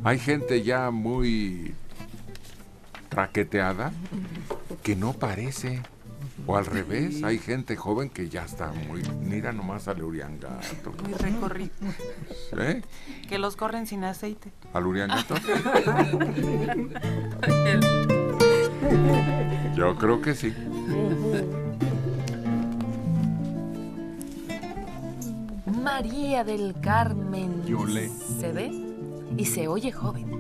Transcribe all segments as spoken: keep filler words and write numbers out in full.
Hay gente ya muy traqueteada que no parece. O al revés, hay gente joven que ya está muy... Mira nomás al Uriangato. Muy recorrido. ¿Eh? Que los corren sin aceite. ¿Al Uriangato? Yo creo que sí. María del Carmen Yole. se ve y se oye joven.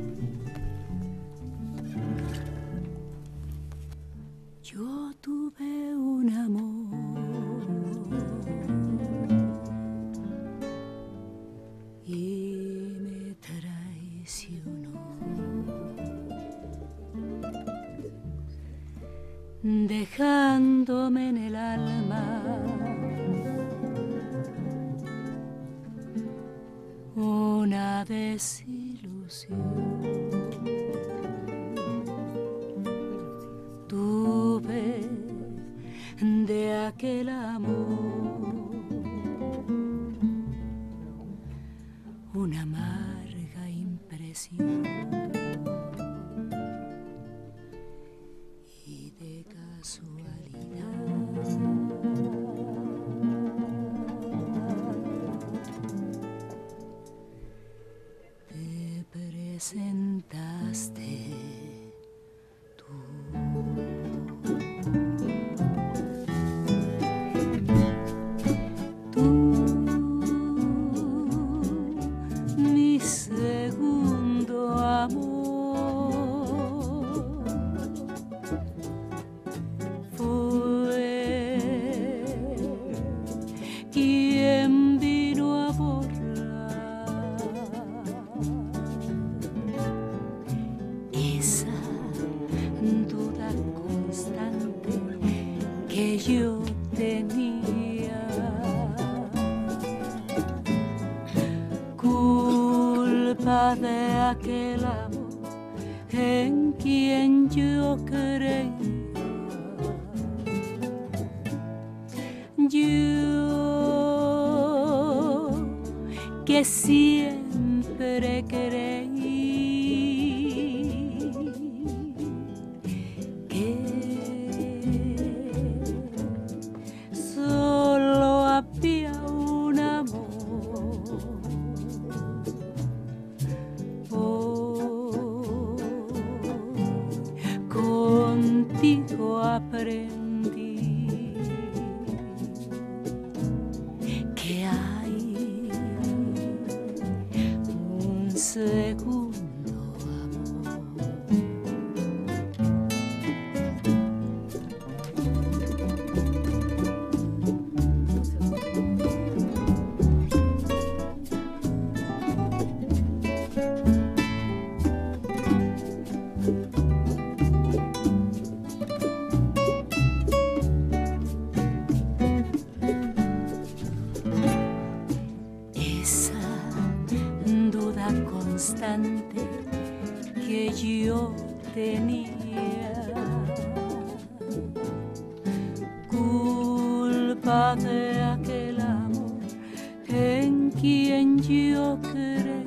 Yo tuve un amor y me traicionó, dejándome en el alma una desilusión. Tuve de aquel amor una amarga impresión, y de casualidad te presentaste. De aquel amor en quien yo creía, yo que siempre creí que solo había un amor. Contigo aprendí que hay un segundo constante que yo tenía, culpa de aquel amor en quien yo creía,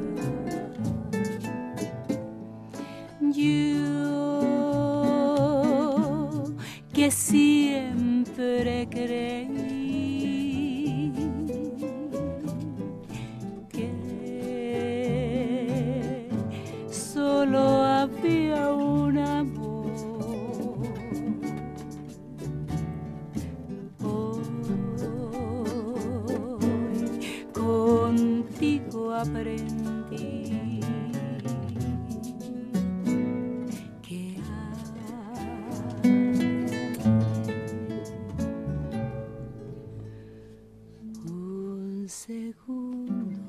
yo que siempre creí solo había un amor. Hoy contigo aprendí que hay un segundo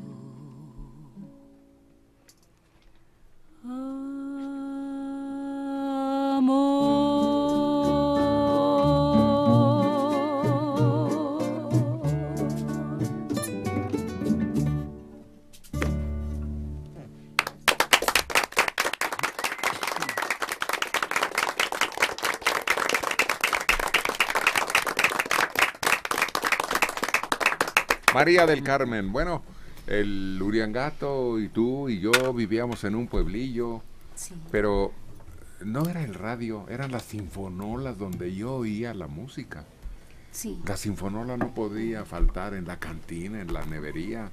María del Carmen. Bueno, el Uriangato y tú y yo vivíamos en un pueblillo, Sí. pero no era el radio, eran las sinfonolas donde yo oía la música. Sí. La sinfonola no podía faltar en la cantina, en la nevería.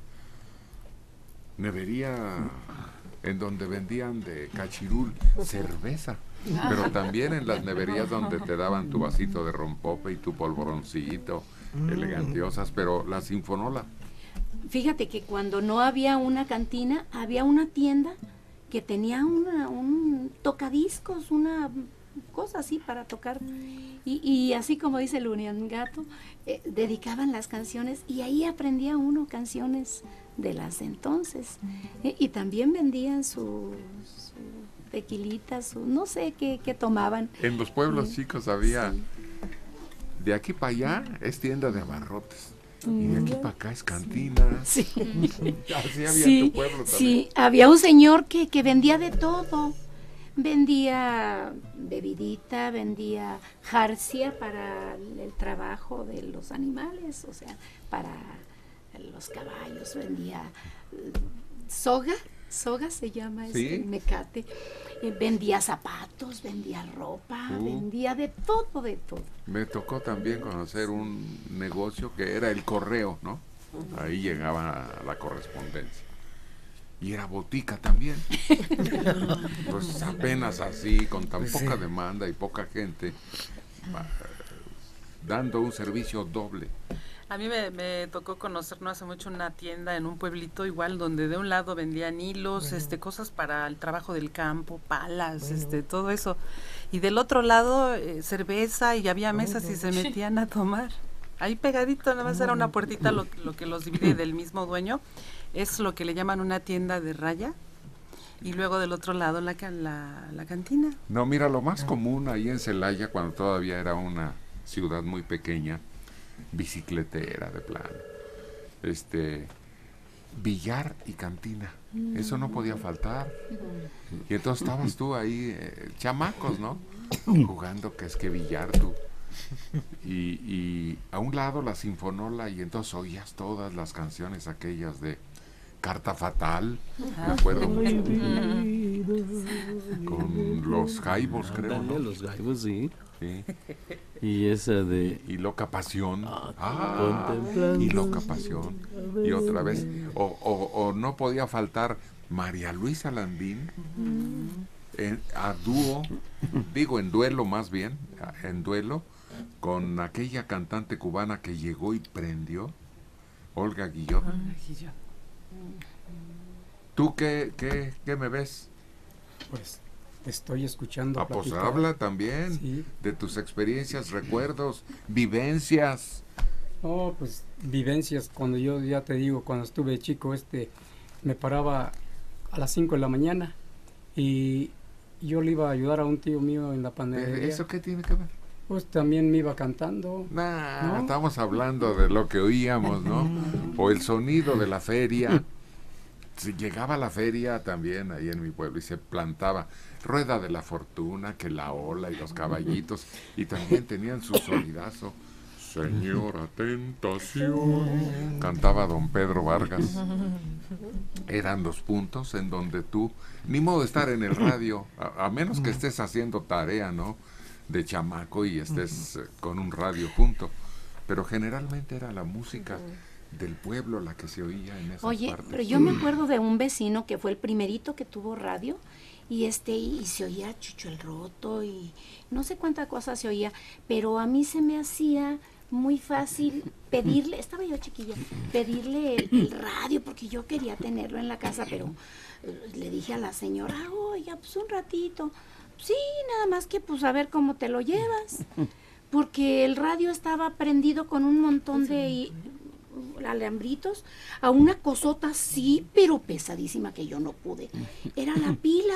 Nevería en donde vendían de cachirul cerveza, pero también en las neverías donde te daban tu vasito de rompope y tu polvoroncito, elegantiosas, pero la sinfonola. Fíjate que cuando no había una cantina, había una tienda que tenía una, un tocadiscos, una cosa así para tocar. Y, y así como dice el Uriangato, eh, dedicaban las canciones y ahí aprendía uno canciones de las de entonces. Eh, y también vendían su, su tequilita, su no sé qué, qué tomaban. En los pueblos Sí. chicos había, Sí. de aquí para allá es tienda de abarrotes, y de aquí para acá es cantina. Sí. Así había Sí, en tu pueblo también. sí, había un señor que, que vendía de todo. Vendía bebidita, vendía jarcia para el trabajo de los animales, o sea, para los caballos, vendía eh, soga, soga se llama Sí. este mecate, eh, vendía zapatos, vendía ropa, Uh. vendía de todo, de todo. Me tocó también conocer un negocio que era el correo, ¿no? Ahí llegaba la correspondencia. Y era botica también. Pues apenas así, con tan poca demanda y poca gente, va, dando un servicio doble. A mí me, me tocó conocer no hace mucho una tienda en un pueblito igual donde de un lado vendían hilos, este, cosas para el trabajo del campo, palas, este, todo eso. Y del otro lado eh, cerveza y había mesas y se metían a tomar. Ahí pegadito, nada más era una puertita lo, lo que los divide del mismo dueño. Es lo que le llaman una tienda de raya. Y luego del otro lado la, ca- la, la cantina. No, mira, lo más común ahí en Celaya, cuando todavía era una ciudad muy pequeña, bicicletera de plano, este, billar y cantina, eso no podía faltar. Y entonces estabas tú ahí, eh, chamacos, ¿no? Jugando que es que billar tú. Y, y a un lado la sinfonola, y entonces oías todas las canciones aquellas de Carta Fatal, me acuerdo mucho, con los Jaibos, creo, Ándale, ¿no? los gaibos, sí. Sí. Y esa de... Y Loca Pasión. Ah, Ah, contemplando. y Loca Pasión. Y otra vez. O, o, o no podía faltar María Luisa Landín en, a dúo, digo en duelo más bien, a- en duelo, con aquella cantante cubana que llegó y prendió, Olga Guillot. ¿Tú qué, qué, qué me ves? Pues te estoy escuchando. Ah, pues platicar. habla también Sí. de tus experiencias, recuerdos, vivencias. No, pues vivencias, cuando yo ya te digo, cuando estuve chico, este, me paraba a las cinco de la mañana y yo le iba a ayudar a un tío mío en la panadería. ¿Eso qué tiene que ver? Pues también me iba cantando. Nah, ¿No? estamos hablando de lo que oíamos, ¿no? O el sonido de la feria. Si llegaba a la feria también ahí en mi pueblo y se plantaba Rueda de la Fortuna, que la ola y los caballitos, y también tenían su sonidazo. Señora Tentación, cantaba don Pedro Vargas. Eran los puntos en donde tú, ni modo de estar en el radio, a, a menos que estés haciendo tarea, ¿no? De chamaco y estés eh, con un radio junto, pero generalmente era la música del pueblo la que se oía en esas Oye, partes. pero yo me acuerdo de un vecino que fue el primerito que tuvo radio y este y se oía Chucho el Roto y no sé cuánta cosa se oía, pero a mí se me hacía muy fácil pedirle, estaba yo chiquilla, pedirle el, el radio porque yo quería tenerlo en la casa, pero eh, le dije a la señora, oiga, pues un ratito, sí, nada más que pues a ver cómo te lo llevas, porque el radio estaba prendido con un montón de i- alambritos a una cosota así, pero pesadísima que yo no pude. Era la pila,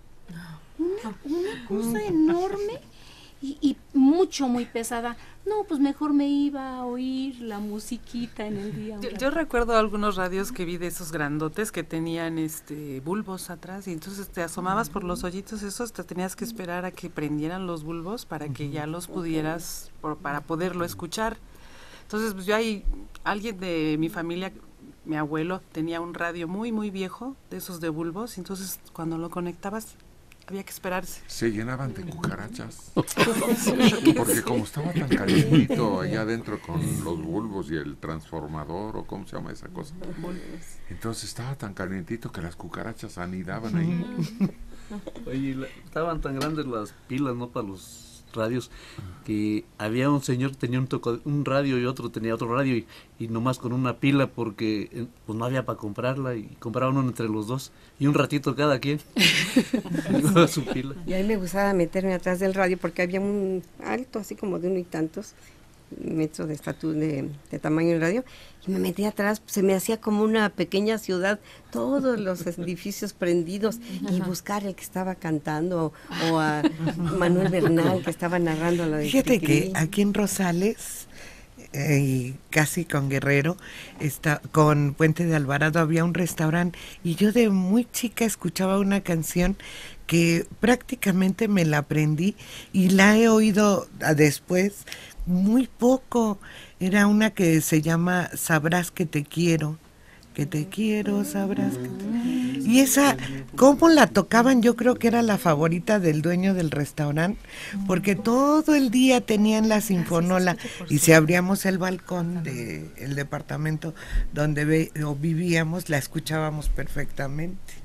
una, una cosa enorme y, y mucho, muy pesada. No, pues mejor me iba a oír la musiquita en el día. un Yo, rato. yo recuerdo algunos radios que vi de esos grandotes que tenían este bulbos atrás y entonces te asomabas por los hoyitos esos, te tenías que esperar a que prendieran los bulbos para que ya los pudieras, por, para poderlo escuchar. Entonces pues yo ahí, alguien de mi familia mi abuelo tenía un radio muy, muy viejo, de esos de bulbos, entonces cuando lo conectabas había que esperarse. Se llenaban de cucarachas. Porque como estaba tan calientito allá adentro con los bulbos y el transformador, o cómo se llama esa cosa. Entonces estaba tan calientito que las cucarachas anidaban ahí. Oye, la- estaban tan grandes las pilas, ¿no? Para los radios, que había un señor que tenía un, toco, un radio y otro tenía otro radio, y, y nomás con una pila, porque eh, pues no había para comprarla, y compraban uno entre los dos, y un ratito cada quien. Llevaba su pila. Y a mí me gustaba meterme atrás del radio porque había un alto, así como de uno y tantos metros de estatura, de, de tamaño del radio, y me metía atrás, se me hacía como una pequeña ciudad, todos los edificios prendidos, y buscar el que estaba cantando, o, o a Manuel Bernal que estaba narrando la de Fíjate Cricri. que aquí en Rosales, eh, y casi con Guerrero, está, con Puente de Alvarado, había un restaurante, y yo de muy chica escuchaba una canción que prácticamente me la aprendí y la he oído a después muy poco. Era una que se llama Sabrás que te quiero, que te quiero, sabrás que te... Y esa, ¿cómo la tocaban? Yo creo que era la favorita del dueño del restaurante, porque todo el día tenían la sinfonola, y si abríamos el balcón del departamento donde ve, o vivíamos, la escuchábamos perfectamente.